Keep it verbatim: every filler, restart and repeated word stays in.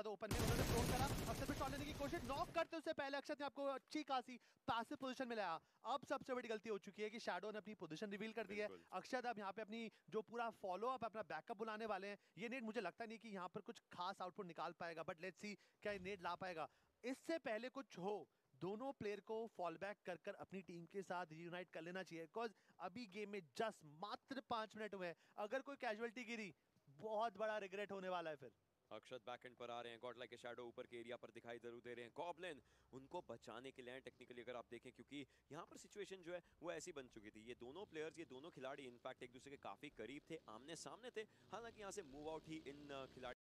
ज्यादा ओपन में उन्होंने थ्रो करा, अक्षत पे शॉट लेने की कोशिश, नॉक करते उससे पहले अक्षत ने आपको अच्छी खासी पैसिव पोजीशन में लाया। अब सबसे बड़ी गलती हो चुकी है कि शैडो ने अपनी पोजीशन रिवील कर दी है। अक्षत अब यहाँ पे अपनी जो पूरा फॉलो अप अपना बैकअप बुलाने वाले हैं। ये नेट मुझे लगता नहीं कि यहाँ पर कुछ खास आउटपुट निकाल पाएगा, बट लेट्स सी क्या नेट ला पाएगा। इससे पहले कुछ हो, दोनों प्लेयर को फॉल बैक कर कर अपनी टीम के साथ रीयूनाइट कर लेना चाहिए, बिकॉज अभी गेम में जस्ट मात्र पांच मिनट हुए हैं। अगर कोई कैजुअलिटी गिरी, बहुत बड़ा रिग्रेट होने वाला है फिर। अक्षत बैकएंड पर आ रहे हैं, गॉड लाइक के शैडो ऊपर के एरिया पर दिखाई जरूर दे रहे हैं। गॉब्लिन उनको बचाने के लिए टेक्निकली अगर आप देखें, क्योंकि यहाँ पर सिचुएशन जो है वो ऐसी बन चुकी थी। ये दोनों प्लेयर्स, ये दोनों खिलाड़ी इनफैक्ट एक दूसरे के काफी करीब थे, आमने सामने थे। हालांकि यहाँ से मूव आउट ही इन खिलाड़ी